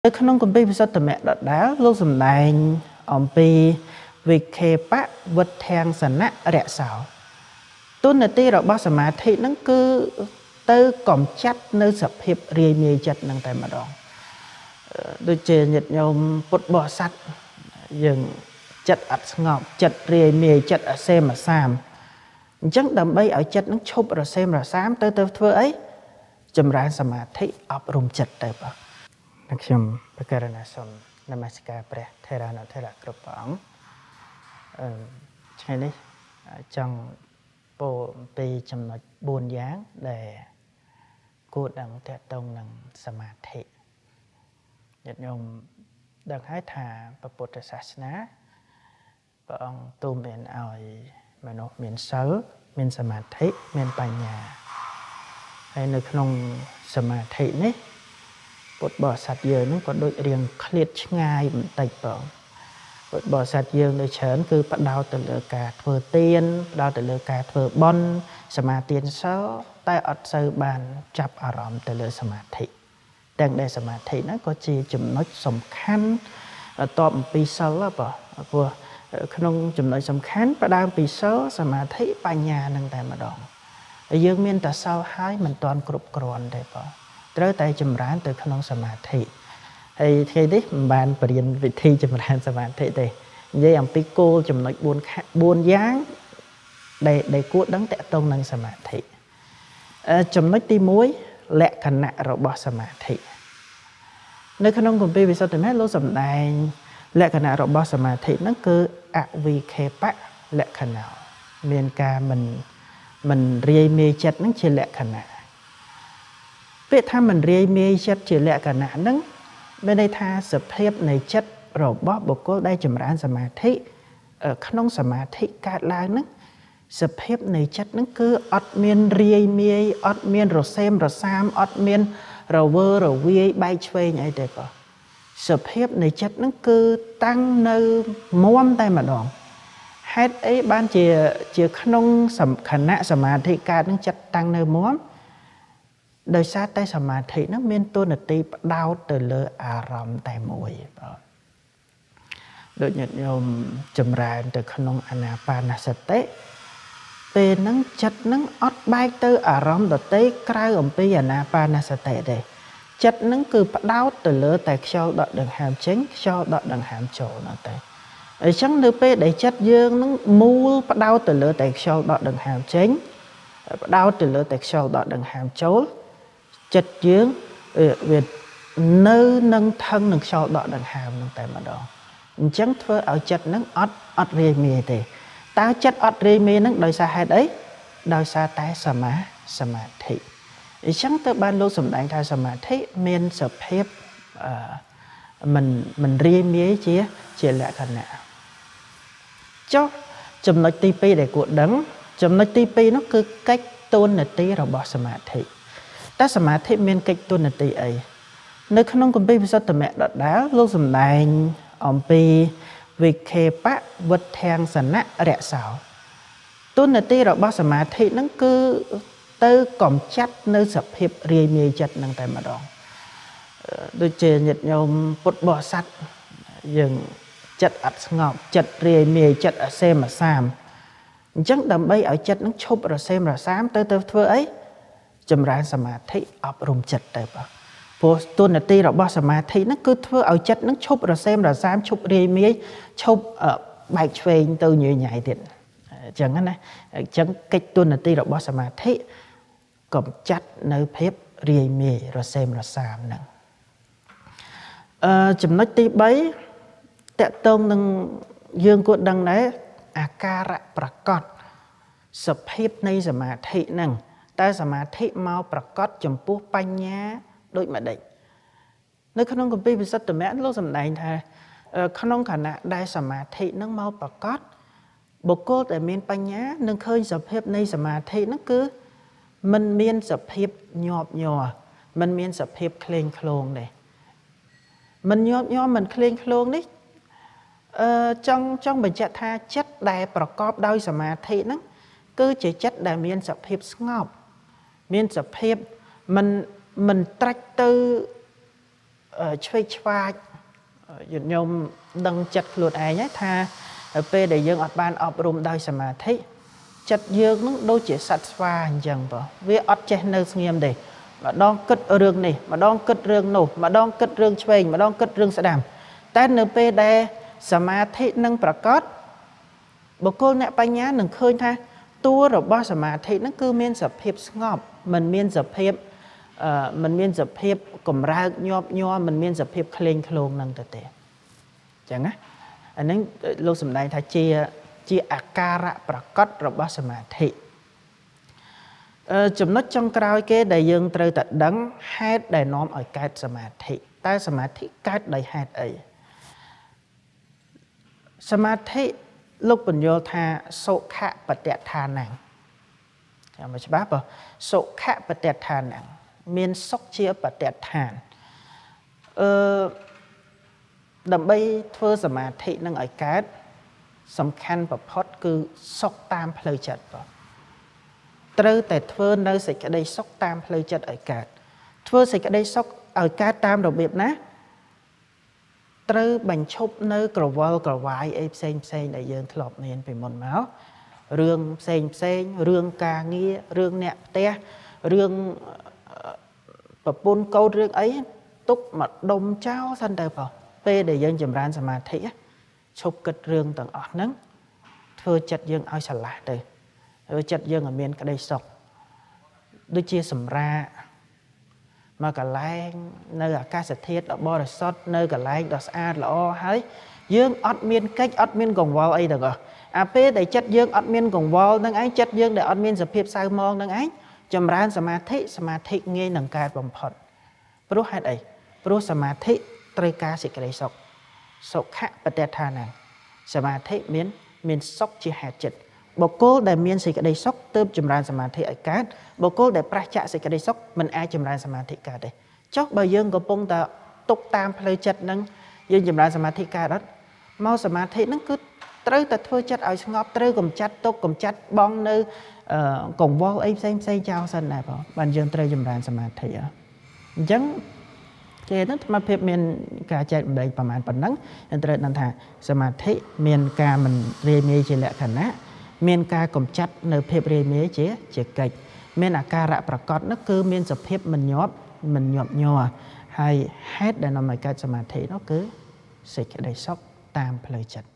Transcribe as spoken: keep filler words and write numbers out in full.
នៅក្នុងគម្ពីរពិសុទ្ធមគ្គដដែលលោកសម្ដែងអំពីវិខេបៈវុទ្ធាងសនៈរសោទុននទីរបស់សមាធិហ្នឹងគឺទៅកំចាត់នៅសភាពរាយមាយចិត្តហ្នឹងតែម្ដងដូចជាញាតិញោមពុទ្ធបរិស័ទយើងចិត្តអត់ស្ងប់ចិត្តរាយមាយចិត្តអសេមអសាមអញ្ចឹងដើម្បីឲ្យចិត្តហ្នឹងឈប់រសេមរសាមទៅទៅធ្វើអីចម្រើនសមាធិអប់រំចិត្តទៅបាទខ្ញុំបកករណាសូមនមស្ការព្រះថេរានុថេរៈគ្រប់ព្រះអង្គអឺថ្ងៃនេះចង់ពោលអំពីចំណុចបួនយ៉ាងដែលគួរដឹងទាក់ទងនឹងសមាធិញាតិញោមដឹងហើយថាពុទ្ធសាសនាព្រះអង្គទូលមានឲ្យមនុស្សមានសិលមានសមាធិមានបញ្ញាហើយនៅក្នុងសមាធិនេះពុទ្ធបរិស័ទយើងហ្នឹងក៏ដូចរៀងឃ្លាតឆ្ងាយបន្តិចបងពុទ្ធបរិស័ទយើងនៅច្រើនគឺផ្ដោតទៅលើការធ្វើទានផ្ដោតទៅលើការធ្វើបុណ្យសមាទានសិលតែអត់សូវបានចាប់អារម្មណ៍ទៅលើសមាធិទាំងដែលសមាធិហ្នឹងក៏ជាចំណុចសំខាន់តបអំពីសិលបងព្រោះក្នុងចំណុចសំខាន់ផ្ដើមពីសិលសមាធិបញ្ញាហ្នឹងតែម្ដងហើយយើងមានតែសិលហើយមិនទាន់គ្រប់គ្រាន់ទេបងត្រូវតែចម្រើនទៅក្នុងសមាធិហើយថ្ងៃនេះមិនបានបរៀនវិធីចម្រើនសមាធិទេនិយាយអំពីគោលចំណុចបួនយ៉ាងដែលដែលគួរដឹងតាក់ទងនឹងសមាធិចំណុចទីមួយលក្ខណៈរបស់សមាធិនៅក្នុងគម្ពីរវិសុទ្ធិមគ្គលោកសម្ដែងលក្ខណៈរបស់សមាធិហ្នឹងគឺអវិខេបៈលក្ខណៈមានការមិនមិនរាយមាយចិត្តហ្នឹងជាលក្ខណៈពាក្យថាមិនរាយមាយចិត្តជាលក្ខណៈហ្នឹងមានន័យថាសភាពនៃចិត្តរបស់បុគ្គលដែលចម្រើនសមាធិក្នុងសមាធិកើតឡើងហ្នឹងសភាពនៃចិត្តហ្នឹងគឺអត់មានរាយមាយអត់មានរសេមរសាមអត់មានរវើរវាយបែកឆ្វេងអីទេបងសភាពនៃចិត្តហ្នឹងគឺតាំងនៅមាំតែម្ដងហេតុអីបានជាជាក្នុងខណៈសមាធិកើតហ្នឹងចិត្តតាំងនៅមាំដោយសារតែសមាធិហ្នឹងមានតួនាទីផ្ដោតទៅលើអារម្មណ៍តែមួយបាទដូចញាតិញោមចម្រើនទៅក្នុងអានាបានសតិពេលហ្នឹងចិត្តហ្នឹងអត់បែកទៅអារម្មណ៍ដទៃក្រៅអំពីអានាបានសតិទេចិត្តហ្នឹងគឺផ្ដោតទៅលើតែខ្យល់ដកដង្ហើមចេញខ្យល់ដកដង្ហើមចូលហ្នឹងតែអញ្ចឹងនៅពេលដែលចិត្តយើងហ្នឹងមូលផ្ដោតទៅលើតែខ្យល់ដកដង្ហើមចេញផ្ដោតទៅលើតែខ្យល់ដកដង្ហើមចូលចិត្តយើងវានៅនឹងថឹងនឹងខ្យល់ដកដង្ហើមនឹងតែម្ដងអញ្ចឹងធ្វើឲ្យចិត្តនឹងអត់អត់រាយមាយទេតើចិត្តអត់រាយមាយនឹងដោយសារហេតុអីដោយសារតែសមាសមាធិអញ្ចឹងទៅបានលោកសម្ដែងថាសមាធិមានសភាពអឺមិនមិនរាយមាយជាជាលក្ខណៈចុះចំណុចទីពីរដែលគួរដឹងចំណុចទីពីរនោះគឺកិច្ចតួនាទីរបស់សមាធិតែសមាធិមានកិច្ចតួនាទីអីនៅក្នុងគម្ពីរវិសុទ្ធមគ្គដដែលលោកសម្ដែងអំពីវិខេបៈវុទ្ធាងសនៈរសោតួនាទីរបស់សមាធិហ្នឹងគឺទៅកំចាត់នៅសភាពរាយមាយចិត្តហ្នឹងតែម្ដងដូចជាញាតិញោមពុទ្ធបរិស័ទយើងចិត្តអត់ស្ងប់ចិត្តរាយមាយចិត្តអសេមអសាមអញ្ចឹងដើម្បីឲ្យចិត្តហ្នឹងឈប់រសេមរសាមទៅទៅធ្វើអីចម្រើនសមាធិអប់រំចិត្តទៅបាទព្រោះតួនាទីរបស់សមាធិហ្នឹងគឺធ្វើឲ្យចិត្តហ្នឹងឈប់រសេមរសាមឈប់រាយមាយឈប់បែកឆ្វេងទៅញយញ៉ៃទៀតអញ្ចឹងណាអញ្ចឹងកិច្ចតួនាទីរបស់សមាធិកំចាត់នៅភាពរាយមាយរសេមរសាមហ្នឹងអឺចំណុចទីបីតកតងនឹងយើងគួរដឹងដែរអាការៈប្រកបសភាពនៃសមាធិហ្នឹងតែសមាធិមកប្រកបចំពោះបញ្ញាដូចម្ដេចនៅក្នុងគម្ពីរវិសុទ្ធិមគ្គលោកសម្ដែងថាក្នុងខណៈដែលសមាធិនឹងមកប្រកបបុគ្គលដែលមានបញ្ញានឹងឃើញសភាពនៃសមាធិហ្នឹងគឺมันមានសភាពញាប់ញ័រมันមានសភាពក្លែងក្លងទេมันញាប់ញ័រมันក្លែងក្លងនេះអឺចង់ចង់បញ្ជាក់ថាចិត្តដែលប្រកបដោយសមាធិហ្នឹងគឺជាចិត្តដែលមានសភាពស្ងប់មានសភាពមិនមិនត្រាច់ទៅឆ្វេងឆ្វាចយន្តញោមដឹងចិត្តខ្លួនឯងថាពេលដែលយើងអត់បានអប់រំដោយសមាធិចិត្តយើងនឹងដូចជាសត្វស្វាអញ្ចឹងបងវាអត់ចេះនៅស្ងៀមទេម្ដងគិតរឿងនេះម្ដងគិតរឿងនោះម្ដងគិតរឿងឆ្វេងម្ដងគិតរឿងស្ដាំតែនៅពេលដែលសមាធិនឹងប្រកបបុគ្គលអ្នកបញ្ញានឹងឃើញថាតួរបស់សមាធិនឹងគឺមានសភាពស្ងប់មិនមានសភាពអឺមិនមានសភាពកម្រើកញាប់ញ័រមិនមានសភាពក្លែងក្លងនឹងទៅទេអញ្ចឹងណាអានឹងលោកសម្ដែងថាជាជាអាការៈប្រកបរបស់សមាធិអឺចំណុចចុងក្រោយគេដែលយើងត្រូវតែដឹងហេតុដែលនាំឲ្យកើតសមាធិតើសមាធិកើតដោយហេតុអីសមាធិលោកបញ្យល់ថាសុខៈបតិដ្ឋានំចាំមកច្បាស់បើសុខៈបតិដ្ឋានំមានសុខជាបតិដ្ឋានអឺដើម្បីធ្វើសមាធិនឹងឲ្យកើតសំខាន់បំផុតគឺសុខតាមផ្លូវចិត្តបងត្រូវតែធ្វើនៅសេចក្តីសុខតាមផ្លូវចិត្តឲ្យកើតធ្វើសេចក្តីសុខឲ្យកើតតាមរបៀបណាត្រូវបញ្ឈប់នៅក្រវល់ក្រវាយអីផ្សេងផ្សេងដែលយើងធ្លាប់មានពីមុនមករឿងផ្សេងផ្សេងរឿងការងាររឿងអ្នកផ្ទះរឿងប្រពន្ធកូនរឿងអីទុកមកដុំចោលសិនទៅបងពេលដែលយើងចម្រើនសមាធិឈប់គិតរឿងទាំងអស់ហ្នឹងធ្វើចិត្តយើងឲ្យស្រឡះទៅធ្វើចិត្តយើងឲ្យមានក្តីសុខដូចជាសម្រាកមកកន្លែងនៅអាកាសធាតុដ៏បរិសុទ្ធនៅកន្លែងដ៏ស្អាតល្អហើយយើងអត់មានកិច្ចអត់មានកង្វល់អីទាំងអស់អាពេលដែលចិត្តយើងអត់មានកង្វល់នឹងឯងចិត្តយើងដែលអត់មានសភាពសៅមងនឹងឯងចម្រើនសមាធិសមាធិងាយនឹងកើតបំផុតព្រោះហេតុអីព្រោះសមាធិត្រូវការសេចក្តីសុខសុខៈបតិដ្ឋានំសមាធិមានមានសុខជាហេតុចិត្តបុគ្គលដែលមានសេចក្តីសុខទើបចម្រើនសមាធិឲ្យកើតបុគ្គលដែលប្រះចាកសេចក្តីសុខមិនអាចចម្រើនសមាធិកើតទេចុះបើយើងកំពុងតែទុកតាមផ្លូវចិត្តនឹងយើងចម្រើនសមាធិកើតអត់មកសមាធិនឹងគឺត្រូវតែធ្វើចិត្តឲ្យស្ងប់ត្រូវកំចាត់ទុកកំចាត់បងនៅកង្វល់អីផ្សេងផ្សេងចោលសិនដែរបងបានយើងត្រូវចម្រើនសមាធិអញ្ចឹងគេនឹងអាត្មាភាពមានការចែកម្លែកប្រមាណប៉ុណ្ណឹងយើងត្រូវដឹងថាសមាធិមានការមិនរាយមាយជាលក្ខណៈមានការកំចាត់នៅភាពរាយមាយជាជាកិច្ចមានអាការៈប្រកបនោះគឺមានសភាពមិនញាប់មិនញាប់ញ័រហើយហេតុដែលនាំឲ្យកើតសមាធិនោះគឺសេចក្តីសុខតាមផ្លូវចិត្ត